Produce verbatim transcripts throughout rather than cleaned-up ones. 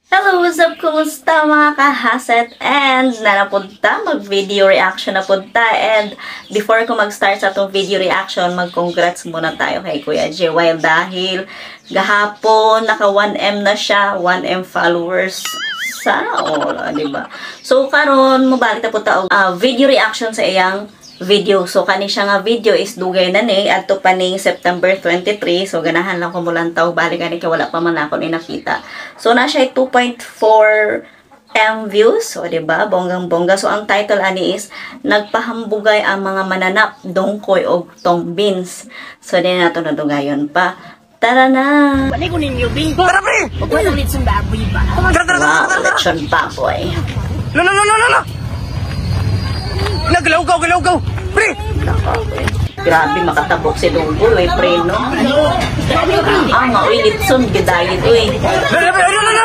Hello, what's up? Kumusta mga kahaset? And nanapunta, mag-video reaction na punta. And before ko mag-start sa itong video reaction, mag-congrats muna tayo kay Kuya Jewel dahil gahapon, naka one M na siya, one M followers. Sana all, diba? So, karon mabalik na punta uh, video reaction sa iyang video. So, kani siya nga video is dugay na ni adto pa ning September twenty-three. So, ganahan lang ko mulantaw balik ani kay wala pa man ako ni nakita. So, na siya two point four M views. So, diba? Bonggang-bongga. So, ang title ani is Nagpahambugay ang mga mananap, dongkoy og tong beans. So, di na ito nadugayon pa. Tara na! Balik ko ninyo, Bing. Tara, pre! Huwag mo lang litsong baboy ba? Tara, tara, tara, Wow, lechon baboy. La, la, la, la, la, la! Nagalaw-gaw, galaw-gaw! Pre! Grabe, makatabok si Dunggoy, eh, pre, no? Ah, nga, uy, litson, gidayid, uy. La, la, la, la, la!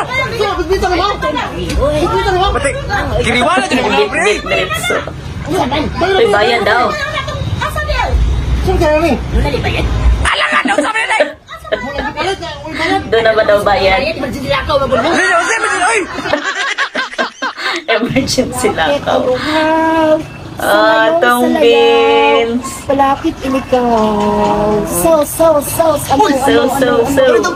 Pati, kiriwala dyan ako, pre! Bit, bit, litson. Uy, bayan daw. Ala nga daw, sabi na eh! Doon na ba daw bayan? Emergency lakaw. Ah, tong beans. Palapit ikaw. So, so, so. Ano, So, so, so. Tong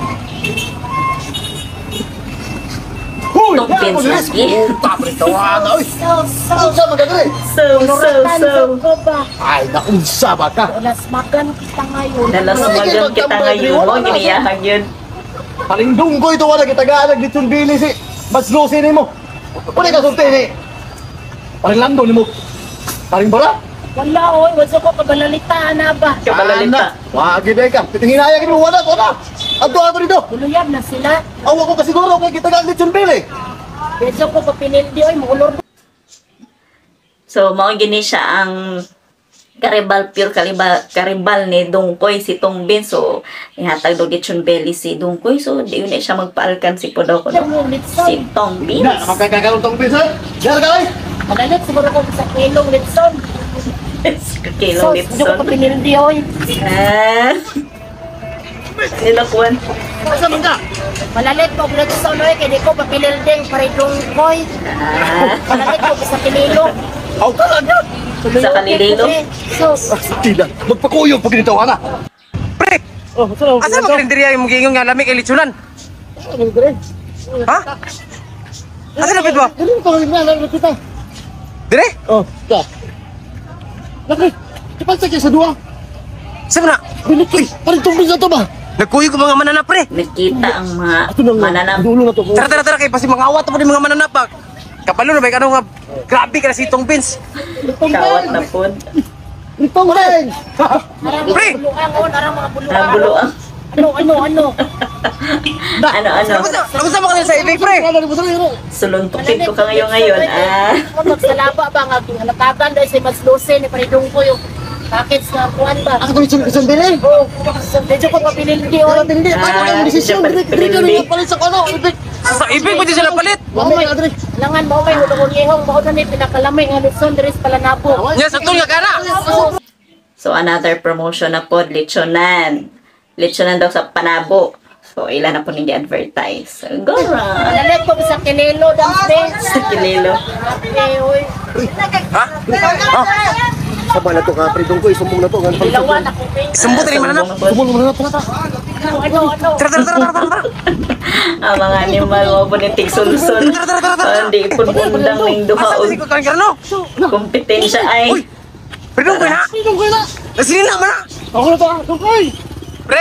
beans lagi. So, so. So, so, so. Ay, naunsa ba ka? Alas makan kita ngayon. Nalasmagan kita ngayon mo, giniyahan yun. Paling dunggoy ito wala kita gaalag dito yung bilis eh. Mas lusin mo. Wala ka sultin eh. Paling lando ni mo. Paling bara. Wala, oy. Wasa ko kabalalita na ba? Kabalalita. Wagi na ka. Titingin ayag mo. Wala, wala. Ato ato dito. Tuluyan na sila. Awa ko kasi siguro kay kita gaalag dito yung bilis. Beso ko papinildi, oy. Maulor. So, mao gini siya ang karibal, pure karibal, karibal ni Dungkoy, si Tong Beans. So, ihatag daw lechon belly si Dungkoy. So, di yun na siya magpaalkan si Podaw ko. Si Tong Na, Beans. makakakalong tong bilis eh. Diyan ka eh. Magalit siguro ko sa kilong litson. Kilong So, hindi ko litson. papinildi, oy. Ah. Nilakuan. Asa man ka? Malalit ko litson, oy. Kaya di ko papinildi paridong koy. Ah. Malalit ko sa kinilo. Aw talaga. Sa kanililo. So, Tila, magpakuyog pag ginitawa na. Pre! Oh, salamat. Asa mo kalendriya yung magiging nga lamig kay litsunan? Ha? Asa lapit mo? Ganun ko rin na, lalapit kita. Dire? Oh, ka. Laki, kapal sa sa dua. Saan mo na? Bilik, uy, parang tumbis na to ba? Nagkuyo ko mga mananap, pre! Nakita ang mga Ito na nga, mananap. dulo na to. Tara, tara, tara, kay pasi mga awat mo din mga mananap, ha? Kapalo na ba, ano nga, grabe ka na si Tong Beans. Kawat na po. Ito mo rin! arang Pre! mga buluang, oh, arang mga buluang. Ang buluang. Ano, ano, ano? Ano, ano. Nakusa mo ka sa ibig, pre! Suluntukin ko ka ngayon ngayon. Ah. Kung magsalaba ba nga, natagan dahil si Mas Luce, ni paridong ko yung packets na kuhan ba? Ako ito yung sandali. Oo, medyo ko papinildi, oy. Hindi, Ah, ako ang desisyon. dapat Hindi ka pinili. rin palit sa kono. Sa ibig mo di sila palit! Mamay, Adri. Langan mo may hulong ihong, mo na ni pinakalamay nga litson, deres pala nabo. Nya, sa tulga ka na! Oo. So, another promotion na po, lechonan. Lechonan daw sa Panabo. So, ilan na po hindi advertise. Go run! Malalit ko sa kinilo, dance Sa kililo. Happy, oy. Ha? Ha? Sama na to ka, pridong ko. Isumbong na to. Dilawan ako, Ping. Sambut rin mananap! Sumbong mo na to. Ano, ano, ano? Tara, tara, tara, tara, tara! Ang mga animal mo po ni Tigsulsun. Hindi po bundang ng duha Asa o kasi ko kang karano? kompetensya ay. Uy! Perdong ko na! Pridong ko na. Nasilina mo na! Ako na to. Dungkoy. Pre!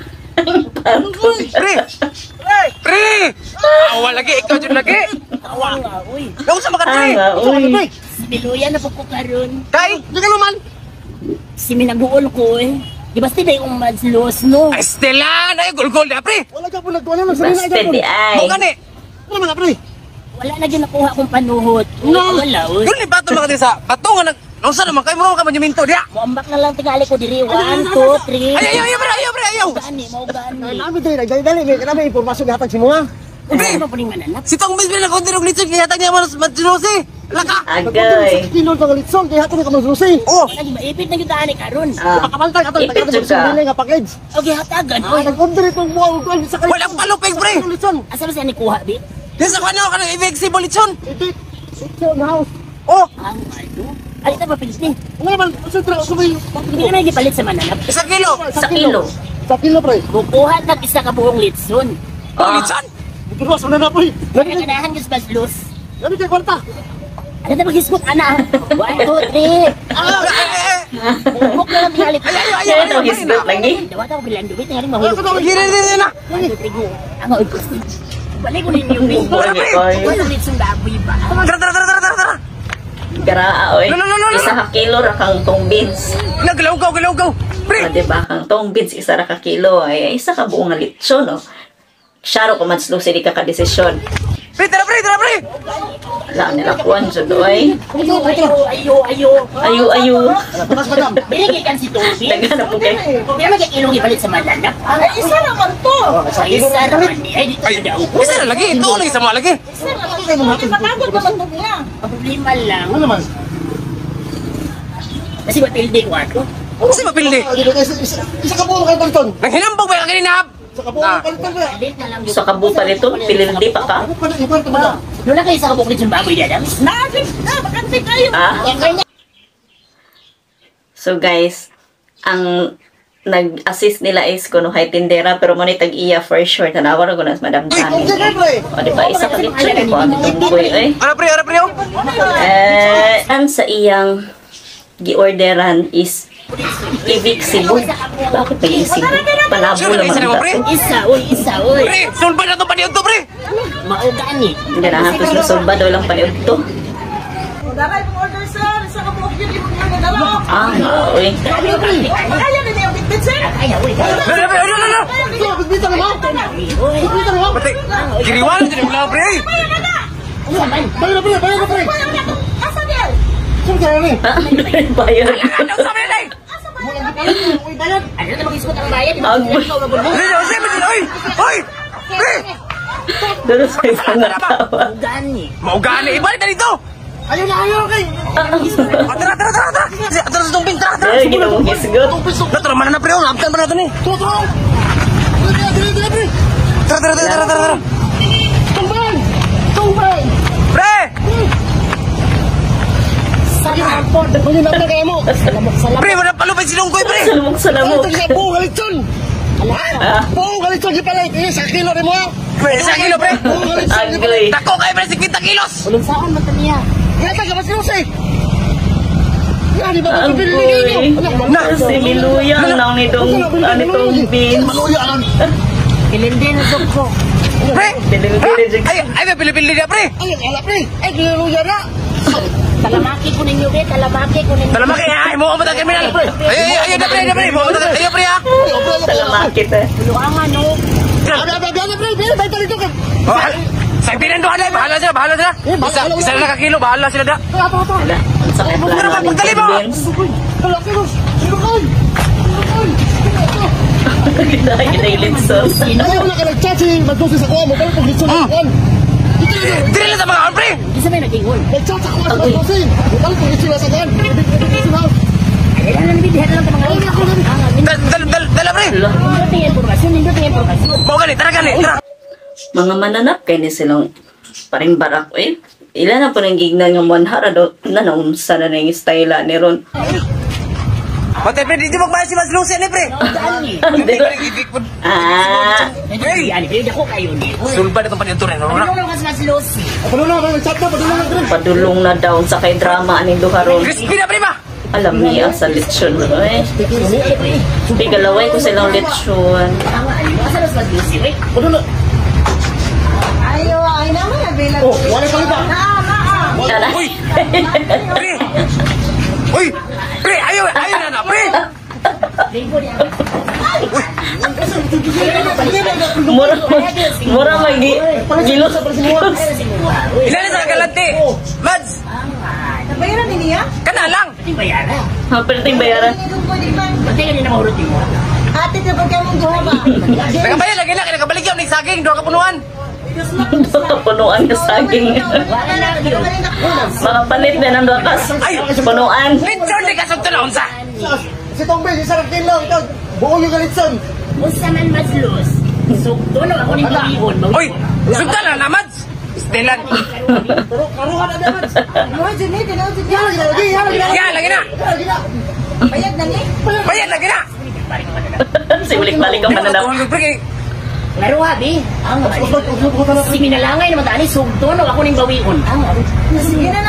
Pre! Pre! Awa lagi! Ikaw dyan lagi! Tawa nga, uy. Nausa makan, pre! Ay, nga, uy. Biluyan na po ko karon. Kay! Hindi ka naman. Si minaguol ko eh. Di ba sila yung madlos, no? Estela! Na yung gol-gol na, pre! Wala ka po nagtuwa na. Nagsalina Basta ka po. di ay. Mo ka ni! Ano mga pre? Wala na din nakuha kong panuhot. No. Wala, uy. Doon ni bato mga din sa bato nga nag... Nausa naman kayo mo ka manjuminto diya! Muambak na lang tingali ko diri. One, two, three. Ayaw, ayaw, ayaw, pre! Ayaw, pre! Ayaw! Gani, mau gani. Namin tayo. Nagdali-dali. May kanami impormasyon hatag si mga. Ano ba po rin mananap? Si Tong Miss Bill na konti ng glitch kaya tanya mo mas majunosi! Laka! Agay. Kilo sa litson, kaya hato ni ka Mas Lucy. Oh! Lagi maipit na yung daan ni Karon. Ah, Kapantay ka to, ipit taga juga. sa nga package. Okay, hatagan. Ah, Oy, nag-order itong buwang ko sa kanya. Walang palupig, pre! Litson. asa ba siya ni kuha, bi? Yan sa kanya, kanang i-flexible litson! Itik. Litson na house. Oh! Ang ano? Ay, ito ba pilis ni? Ano naman, sa tra, sa may... Hindi ka na gipalit sa mananap. Isang kilo! Sa kilo. Sa kilo, pre. Kukuha na isa ka buong litson. Oh, litson! Bukas mo na na, pre. Kaya ganahan ka sa baslos. Ano kay kwarta? Ano na mag-isbok, ana? One, two, three. Ah! Bukok na lang pinalit. Ay, ay, ay, Kaya ito, hisdot lagi. Dawa tayo bilang duwit. Ngayon mahulog. Hindi, hindi, hindi na! One, two, three, go. Ang oy, balik ko ninyo, bi. Buwan ni Koy. Wala litson baboy ba? Tara, tara, tara, tara, tara! Garaa, oy. No, no, no, no, no. Isa ka kilo ra kang tong beans. Naglawgaw, galawgaw! Pre! O, diba? Kang tong beans, isa ra ka kilo. Ay, isa ka buong nga litsyon, no? Syaro ko man slow sili ka ka desisyon. Pre, tara, pre, tara, pre! Wala nila kuwan, jud, oy. Ayo, ayo, ayo, ayo. Ayu, ayu. Bukas, madam. Binigay kan si Toby. Dagan na po kay. Kung kaya mag-ilong ibalit sa mananap. Ay, isa naman to. Ay, isa naman. Ay, dito Ay, sa daw. isa na lagi, ito lagi sa mga lagi! Ang problema lang. Ano naman? Kasi mapildi ko ako. Kasi mapildi! Ah, dito, isa- isa isa ka buwang kayo paliton. Nang hinambog ba yung kaninahap? Isa ka buwang paliton, pre. Alit na lang. Sa kabu pa nito, pilildi pa ka. Ano pa na, ikwento mo na. Wala kayo sa kabuklit yung baboy dadam? Naagin na, bakante kayo. Ah? So guys, ang nag-assist nila is kuno kay tindera pero mo ni tag-iya for sure tanawa ra ko na Madam Ay, kung Tani. sige, pre. O di ba isa ka litsyon ko ang tungkoy eh. Ara, pre, ara, pre, oh! Eh, ang sa iyang giorderan is ibig Cebu. Bakit may Cebu? Panabo Sure, naman isa naman, pre. ito. Isa, uy, isa, uy. Pre, sulba na itong paniod to, pre! Maugani. Hindi na hatos na sulba daw lang paniod to. Daray mo order sir, isa ka po yun yung mga dalawa. Ah, oy. Kaya na niya bitbit sir. Ay, uy. Ano, pre, ano, ano, ano? Ito, bigbita na mo. Uy. Bigbita na mo. Pati, kiriwan, hindi mo lang, pre! Ano naman? Bayo na, pre, bayo na, pre. Asa niya? Sino kaya ni? Ah, bayad. Ano sabi na, eh? Walang gipalit, may bayad. Ano na mag-iskot ang bayan? Agboy. Pre, ano, sabi na, oy! Oy! Pre! Doon sa isang natawa. Maugani. Maugani, ibalik na dito! Ayaw na, ayaw, kay. Ah, tara, tara, tara, tara! Kasi, atras sa tumpin, tara, tara! Eh, ginawang isgot. Natara, mana na, pre, oh, naabtan pa natin, eh! Tutong. Dili, dili, dili, pre. Tara, tara, tara, tara, tara, tara! Tumbang. Tumbang. Pre! Salamat. Dagpagin na, pre, kaya mo. Salamat, salamat. Pre, wala palupay silungkoy, pre! Salamok salamok. Ito siya, buong galitson. Ah, Buong galitson, gipalit. Eh, sa kilo rin mo, ah. Pre, isang kilo, pre! Buong galitson, Agoy. gipalit. Dako kayo, pre, fifty kilos! Walang saan man taniya. Yan, taga, mas lusi. Yan, di ba, pagpipili ninyo. Agoy. Na, si Miluya nang nitong anitong beans. Maluya, lang. Kilindi na ko. Pre! Dilil-dilil. Ay, ay, may pilipili na, pre! Ay, ala, pre. Ay, giluya na. Talamaki ko ninyo, be. Talamaki ko ninyo. Talamaki, ay, mo ka ba tayo kriminal? Ay, ay, ay, ay, pre, ay, pre, mo ka ba tayo, ay, pre, ah! Salamakit eh. Luangan, no. Abi, abi, abi, pre. Pre, bay, talito ka. Oh, hal- sa pinanduhan na, bahala sila, bahala sila! Isa, isa na nakakilo, bahala sila da! Apa, apa. Wala. Ang sakit lang Pero naman pagdali yung mo! beans. Wala, kilo. Sino kayo? Kinailit sauce. Ayaw na ka nag-chat si Magdosi sa kuha mo. Pero pag litson na kuha. Dili lang sa mga on, pre! Isa may nag-ingol. Nag-chat sa kuha si Magdosi. Pero pag litson na sa kuha. Litson na. Ay, lang lang, bidihan lang mga Ayaw na ako lang. Dal, dal, dal, dala, pre! Hala. Nindot yung impormasyon, nindot yung impormasyon. Mau gani, tara gani, tara! Mga mananap kay ni silang paring barak eh. Ila na po nang gignan nga manhara do na naunsa na na yung style ni Ron. Matay, pre, di magbayad si Mas Lucy, ni, pre! Dani. Hindi ko rin ibig po. Ah, Hey! Ani, pero dako kayo ni. Sulba na itong paniunturin, no? Ano lang mas mas losi. Ano na, nag-chat na. Padulong na, pre. padulong na daw sa kay drama aning duha ron. Crispy na, pre, ba? Alam niya sa lechon eh. Pigalaway ko silang lechon. Ang ano, asa mas mas losi, wait. Padulong. Ayo, ay naman available. Oh, wala pa rin ba? Ah, ah, Tara. Uy! Pre! Uy! Pre, ayaw, ayaw na na, pre! Linggo niya. Mura mura magi gilo sa Ilan na sa galante? Mads! nabayaran din niya? Kana lang! Hindi bayaran. Hampir ting bayaran. Hindi ko di man. Pati ka din na mahurot mo. Ate, kapag ka mong guha ba? Nakabayad lagi na, kaya nakabalik yun, ni saging, doon kapunuan! Punuan ka saging. Wala na yun. Mga palit na ng dotas. Punuan. Lechon di ka sa tunaon sa. Si Tong Bin, isa rin lang. Ikaw, buong yung galitson. Unsa man maslos. Sugdo na ako ning bawihon. Oy, sugda na naman. Stilan. Pero karuhan na naman. Ano, Jenny? Tinaw, Jenny. Yan, lagi, yan, lagi. Ya, lagi na. Lagi na. Bayad na ni. Bayad lagi na. Si ulik-balik ang mananap. Laro abi. Ang Usod, usod, usod na. si minalangay naman tani sugdo na ako ning bawihon. Ang Sige na